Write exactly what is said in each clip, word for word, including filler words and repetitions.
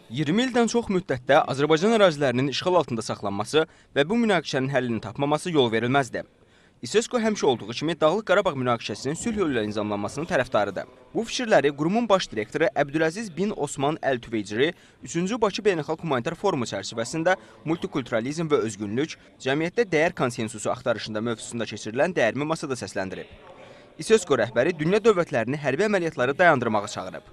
iyirmi ildən çox müddətdə Azərbaycan ərazilərinin işğal altında saxlanması və bu münaqişənin həllini tapmaması yol verilməzdi. İSESCO həmişə olduğu kimi Dağlıq Qarabağ münaqişəsinin sülh yolu ilə nizamlanmasının tərəfdarıdır. Bu fikirləri qurumun baş direktoru Əbdüləziz bin Osman Əl-Tüveyciri üçüncü Bakı Beynəlxalq Humanitar Forumu çərçivəsində multikulturalizm və özgünlük, cəmiyyətdə dəyər konsensusu axtarışında mövzusunda keçirilən dəyərmi masada səsləndirib. İSESCO rəhbəri dünya dövlətlərini hərbi əməliyyatları dayandırmağa çağırıb.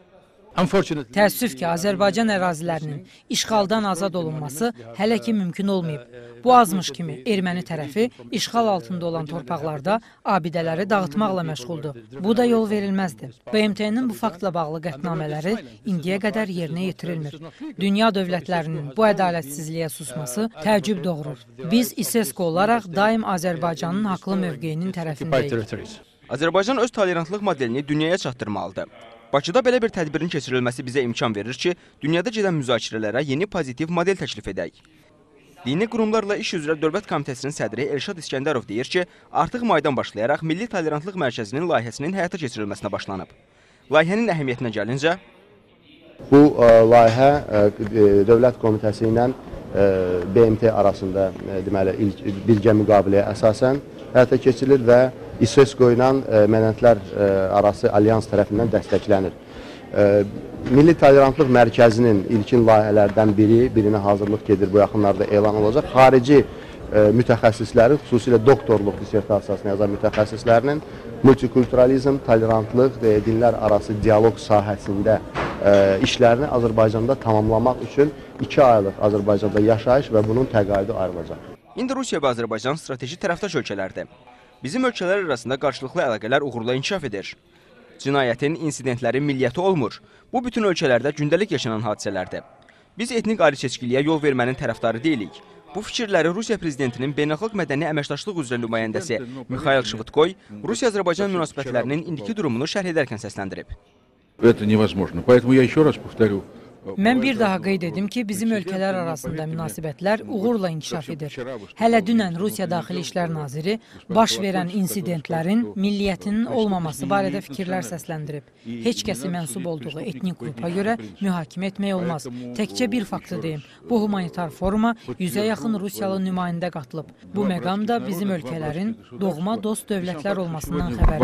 Təəssüf ki, Azərbaycan ərazilərinin işğaldan azad olunması hələ ki mümkün olmayıb. Bu azmış kimi erməni tərəfi işğal altında olan torpaqlarda abidələri dağıtmaqla məşğuldur. Bu da yol verilməzdir. B M T-nin bu faktla bağlı qətnamələri indiyə qədər yerinə yetirilmir. Dünya dövlətlərinin bu ədalətsizliyə susması təəccüb doğurur. Biz İSESCO olaraq daim Azərbaycanın haqlı mövqeyinin tərəfindəyik. Azərbaycan öz tolerantlıq modelini dünyaya çatdırmalıdır. Bakıda belə bir tədbirin keçirilməsi bizə imkan verir ki, dünyada gedən müzakirələrə yeni pozitiv model təklif edək. Dini qurumlarla iş üzrə Dövlət Komitəsinin sədri Elşad İskəndərov deyir ki, artıq maydan başlayaraq Milli Tolerantlıq Mərkəzinin layihəsinin həyata keçirilməsinə başlanıb. Layihənin əhəmiyyətinə gəlincə, bu layihə Dövlət Komitəsi ilə B M T arasında deməli ilk birgə müqaviləyə əsasən həyata keçirilir və İSESCO ilə mədəniyyətlər arası alyans tərəfindən dəstəklənir. Milli Tolerantlıq Mərkəzinin ilkin layihələrdən biri, birinə hazırlıq gedir, bu yaxınlarda elan olacaq. Xarici mütəxəssislərin, xüsusilə doktorluq dissertasiyasını yazan mütəxəssislərinin multikulturalizm, tolerantlıq və dinlər arası dialoq sahəsində işlərini Azərbaycanda tamamlamaq üçün iki aylıq Azərbaycanda yaşayış və bunun təqaüdü ayrılacaq. İndi Rusiya və Azərbaycan strateji tərəfdaş ölkələrdir. Bizim ölkələr arasında qarşılıqlı əlaqələr uğurla inkişaf edir. Cinayətin, insidentlərin milliyyəti olmur. Bu bütün ölkələrdə gündəlik yaşanan hadisələrdir. Biz etnik ayrı-seçkiliyə yol vermənin tərəfdarı deyilik. Bu fikirləri Rusiya prezidentinin beynəlxalq mədəni əməkdaşlıq üzrə nümayəndəsi Mixail Şvıdkoy Rusiya-Azərbaycan münasibətlərinin indiki durumunu şərh edərkən səsləndirib. Mən bir daha qeyd edim ki, bizim ölkələr arasında münasibətlər uğurla inkişaf edir. Hələ dünən Rusiya Daxili İşlər Naziri baş verən insidentlərin milliyyətinin olmaması barədə fikirlər səsləndirib. Heç kəsi mənsub olduğu etnik qrupa görə mühakimə etmək olmaz. Təkcə bir faktı deyim, bu humanitar foruma yüzə yaxın Rusiyalı nümayəndə qatılıb. Bu məqam da bizim ölkələrin doğma dost dövlətlər olmasından xəbər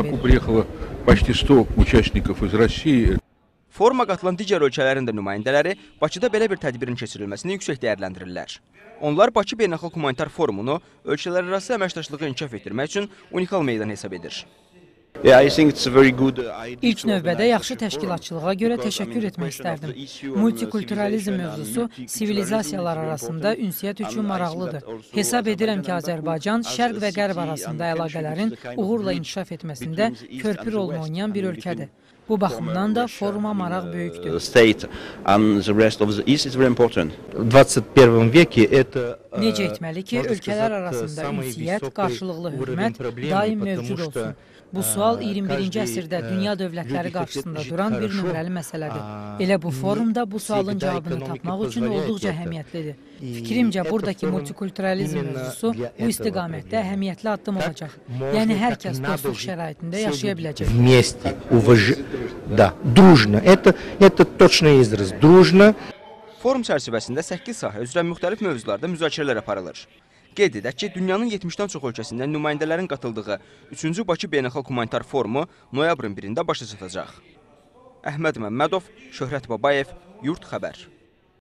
verir. Foruma qatılan digər ölkələrin də nümayəndələri Bakıda belə bir tədbirin keçirilməsini yüksək dəyərləndirirlər. Onlar Bakı Beynəlxalq Humanitar Forumunu ölkələrarası əməkdaşlığı inkişaf etdirmək üçün unikal meydan hesab edir. İlk növbədə yaxşı təşkilatçılığa görə təşəkkür etmək istərdim. Multikulturalizm mövzusu sivilizasiyalar arasında ünsiyyət üçün maraqlıdır. Hesab edirəm ki, Azərbaycan Şərq və Qərb arasında əlaqələrin uğurla inkişaf etməsində körpü rolunu oynayan bir ölkədir. Bu baxımdan da foruma maraq böyükdür. Necə etməli ki, ölkələr arasında ünsiyyət, qarşılıqlı hörmət daim mövcud olsun? Bu sual iyirmi birinci əsrdə dünya dövlətləri qarşısında duran bir nömrəli məsələdir. Elə bu forumda bu sualın cavabını tapmaq üçün olduqca əhəmiyyətlidir. Fikrimcə, buradakı multikulturalizm mövzusu bu istiqamətdə əhəmiyyətli addım olacaq. Yəni, hər kəs dostluq şəraitində yaşaya biləcək. Forum çərçivəsində səkkiz sahə üzrə müxtəlif mövzularda müzakirələr aparılır. Qeyd edək ki, dünyanın yetmişdən çox ölkəsindən nümayəndələrin qatıldığı üçüncü Bakı Beynəlxalq Humanitar Forumu noyabrın birində başa çatacaq. Əhməd Məmmədov, Şöhrət Babayev, Yurt Xəbər.